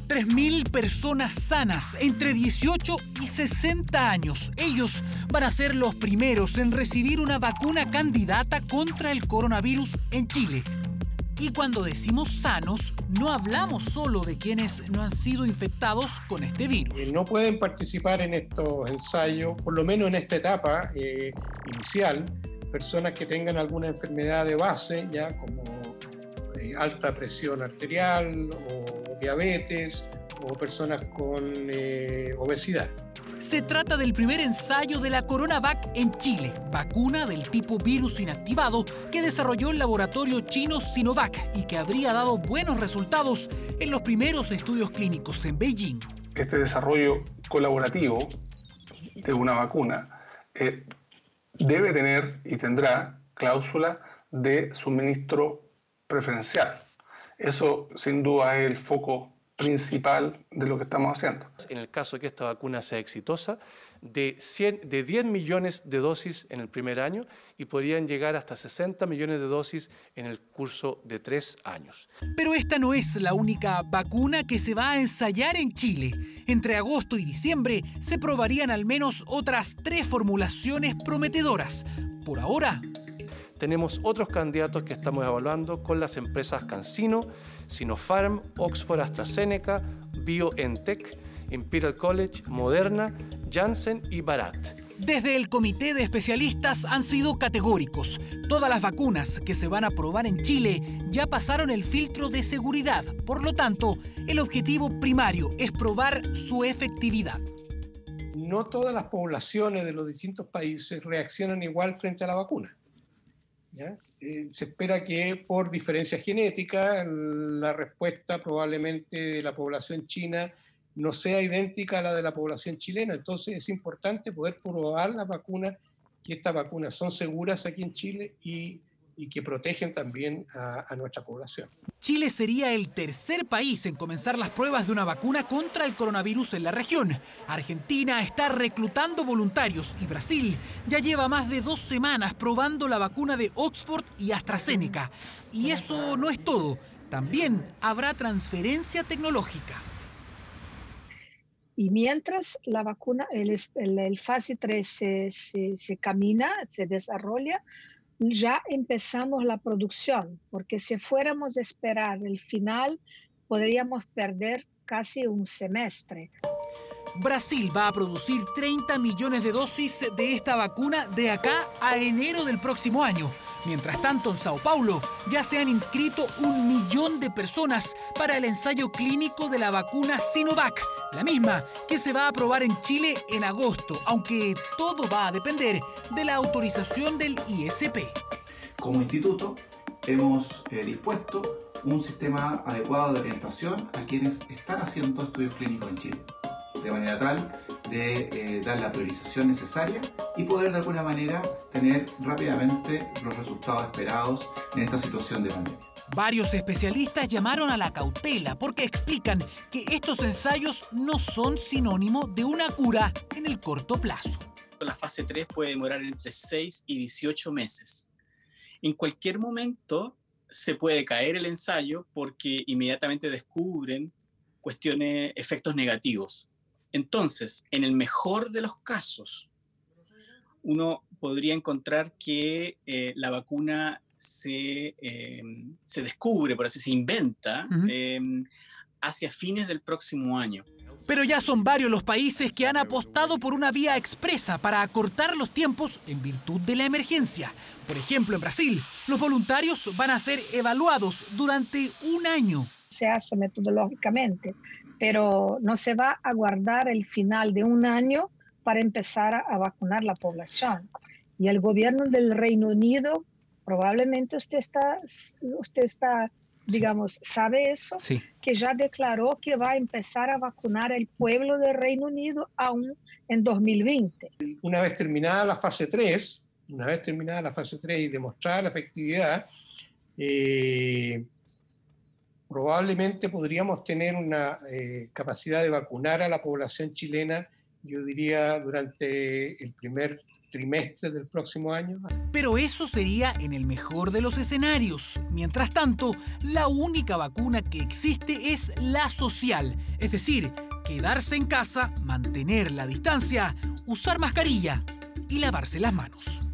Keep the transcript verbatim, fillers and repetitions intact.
tres mil personas sanas entre dieciocho y sesenta años. Ellos van a ser los primeros en recibir una vacuna candidata contra el coronavirus en Chile. Y cuando decimos sanos, no hablamos solo de quienes no han sido infectados con este virus. No pueden participar en estos ensayos, por lo menos en esta etapa eh, inicial, personas que tengan alguna enfermedad de base, ya como eh, alta presión arterial o diabetes, o personas con eh, obesidad. Se trata del primer ensayo de la CoronaVac en Chile, vacuna del tipo virus inactivado que desarrolló el laboratorio chino Sinovac y que habría dado buenos resultados en los primeros estudios clínicos en Beijing. Este desarrollo colaborativo de una vacuna eh, debe tener y tendrá cláusula de suministro preferencial. Eso sin duda es el foco principal de lo que estamos haciendo. En el caso de que esta vacuna sea exitosa, de, cien, de diez millones de dosis en el primer año y podrían llegar hasta sesenta millones de dosis en el curso de tres años. Pero esta no es la única vacuna que se va a ensayar en Chile. Entre agosto y diciembre se probarían al menos otras tres formulaciones prometedoras. Por ahora, tenemos otros candidatos que estamos evaluando con las empresas CanSino, Sinopharm, Oxford AstraZeneca, BioNTech, Imperial College, Moderna, Janssen y Bharat. Desde el comité de especialistas han sido categóricos. Todas las vacunas que se van a probar en Chile ya pasaron el filtro de seguridad. Por lo tanto, el objetivo primario es probar su efectividad. No todas las poblaciones de los distintos países reaccionan igual frente a la vacuna. ¿Ya? Eh, se espera que por diferencia genética la respuesta probablemente de la población china no sea idéntica a la de la población chilena. Entonces es importante poder probar las vacunas, que estas vacunas son seguras aquí en Chile y, y que protegen también a, a nuestra población. Chile sería el tercer país en comenzar las pruebas de una vacuna contra el coronavirus en la región. Argentina está reclutando voluntarios y Brasil ya lleva más de dos semanas probando la vacuna de Oxford y AstraZeneca. Y eso no es todo. También habrá transferencia tecnológica. Y mientras la vacuna, el, el, el fase tres se, se, se camina, se desarrolla, ya empezamos la producción, porque si fuéramos a esperar el final, podríamos perder casi un semestre. Brasil va a producir treinta millones de dosis de esta vacuna de acá a enero del próximo año. Mientras tanto, en Sao Paulo ya se han inscrito un millón de personas para el ensayo clínico de la vacuna Sinovac, la misma que se va a probar en Chile en agosto, aunque todo va a depender de la autorización del I S P. Como instituto hemos eh, dispuesto un sistema adecuado de orientación a quienes están haciendo estudios clínicos en Chile, de manera tal de eh, dar la priorización necesaria y poder de alguna manera tener rápidamente los resultados esperados en esta situación de pandemia. Varios especialistas llamaron a la cautela porque explican que estos ensayos no son sinónimo de una cura en el corto plazo. La fase tres puede demorar entre seis y dieciocho meses. En cualquier momento se puede caer el ensayo porque inmediatamente descubren cuestiones, efectos negativos. Entonces, en el mejor de los casos, uno podría encontrar que eh, la vacuna se, eh, se descubre, por así se inventa, uh-huh. eh, hacia fines del próximo año. Pero ya son varios los países que han apostado por una vía expresa para acortar los tiempos en virtud de la emergencia. Por ejemplo, en Brasil, los voluntarios van a ser evaluados durante un año. Se hace metodológicamente, pero no se va a guardar el final de un año para empezar a, a vacunar la población. Y el gobierno del Reino Unido, probablemente usted está, usted está digamos, sabe eso, sí. que ya declaró que va a empezar a vacunar el pueblo del Reino Unido aún en dos mil veinte. Una vez terminada la fase tres, una vez terminada la fase tres y demostrada la efectividad, eh, probablemente podríamos tener una eh, capacidad de vacunar a la población chilena, yo diría, durante el primer trimestre del próximo año. Pero eso sería en el mejor de los escenarios. Mientras tanto, la única vacuna que existe es la social, es decir, quedarse en casa, mantener la distancia, usar mascarilla y lavarse las manos.